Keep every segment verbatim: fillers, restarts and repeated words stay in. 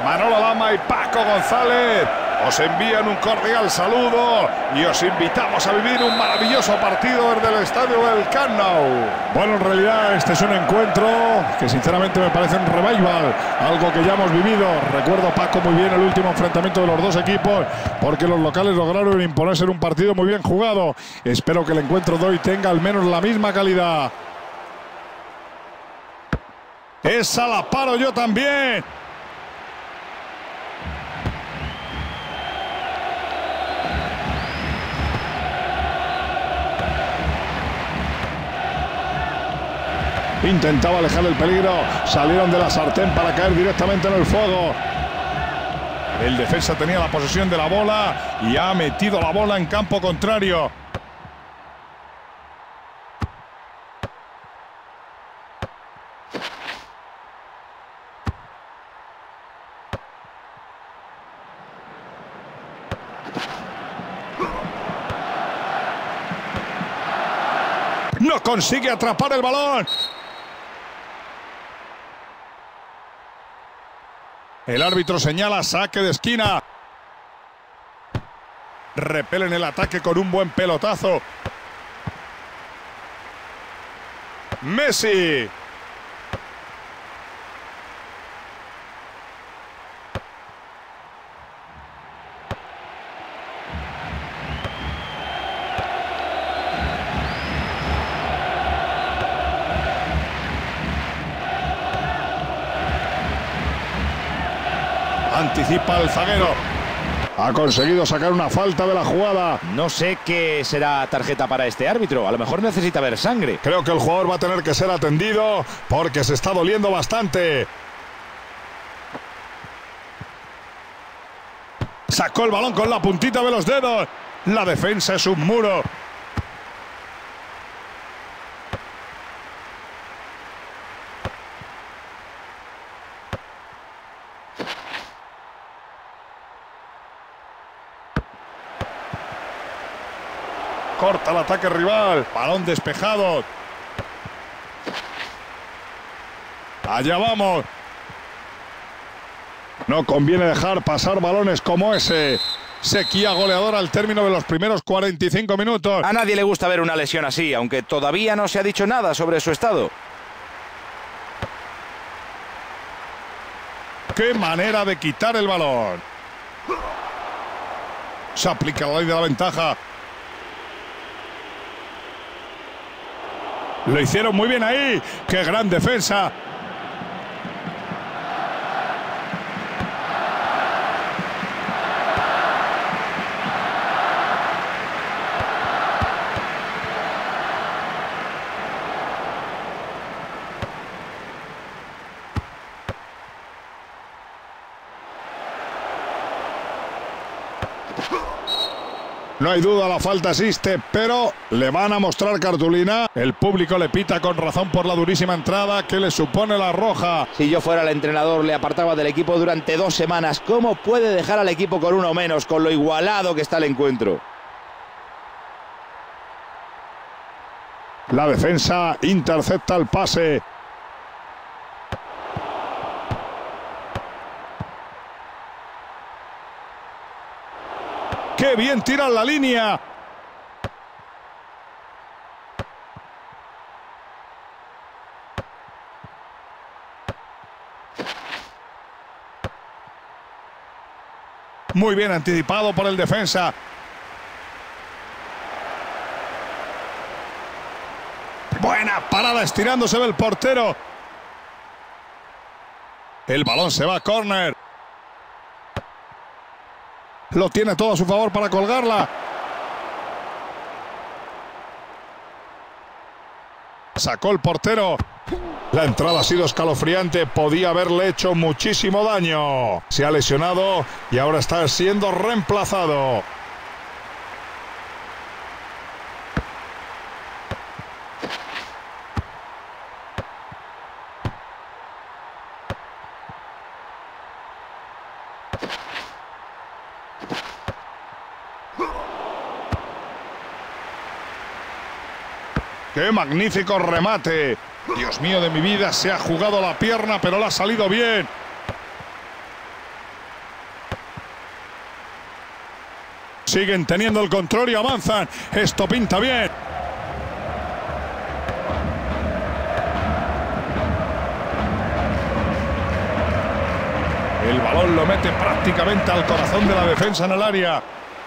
Manolo Lama y Paco González os envían un cordial saludo y os invitamos a vivir un maravilloso partido desde el estadio del Camp Nou. Bueno, en realidad este es un encuentro que sinceramente me parece un revival, algo que ya hemos vivido. Recuerdo, Paco, muy bien el último enfrentamiento de los dos equipos, porque los locales lograron imponerse en un partido muy bien jugado. Espero que el encuentro de hoy tenga al menos la misma calidad. Esa la paro yo también. Intentaba alejar el peligro, salieron de la sartén para caer directamente en el fuego. El defensa tenía la posesión de la bola y ha metido la bola en campo contrario. No consigue atrapar el balón. El árbitro señala saque de esquina. Repelen el ataque con un buen pelotazo. Messi. Anticipa el zaguero. Ha conseguido sacar una falta de la jugada. No sé qué será tarjeta para este árbitro. A lo mejor necesita ver sangre. Creo que el jugador va a tener que ser atendido porque se está doliendo bastante. Sacó el balón con la puntita de los dedos. La defensa es un muro. Corta el ataque rival. Balón despejado. Allá vamos. No conviene dejar pasar balones como ese. Sequía goleadora al término de los primeros cuarenta y cinco minutos. A nadie le gusta ver una lesión así, aunque todavía no se ha dicho nada sobre su estado. ¡Qué manera de quitar el balón! Se aplica la ley de la ventaja. Lo hicieron muy bien ahí. ¡Qué gran defensa! No hay duda, la falta existe, pero le van a mostrar cartulina. El público le pita con razón por la durísima entrada que le supone la roja. Si yo fuera el entrenador, le apartaba del equipo durante dos semanas. ¿Cómo puede dejar al equipo con uno menos, con lo igualado que está el encuentro? La defensa intercepta el pase. ¡Qué bien tira la línea! Muy bien anticipado por el defensa. Buena parada estirándose del portero. El balón se va a córner. Lo tiene todo a su favor para colgarla. Sacó el portero. La entrada ha sido escalofriante. Podía haberle hecho muchísimo daño. Se ha lesionado y ahora está siendo reemplazado. ¡Qué magnífico remate! Dios mío de mi vida, se ha jugado la pierna, pero le ha salido bien. siguen teniendo el control y avanzan. Esto pinta bien. El balón lo mete prácticamente al corazón de la defensa en el área.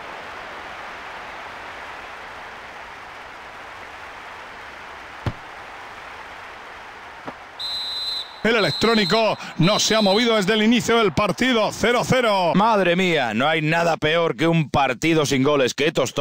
El electrónico no se ha movido desde el inicio del partido. cero cero. Madre mía, no hay nada peor que un partido sin goles. ¡Qué tostón!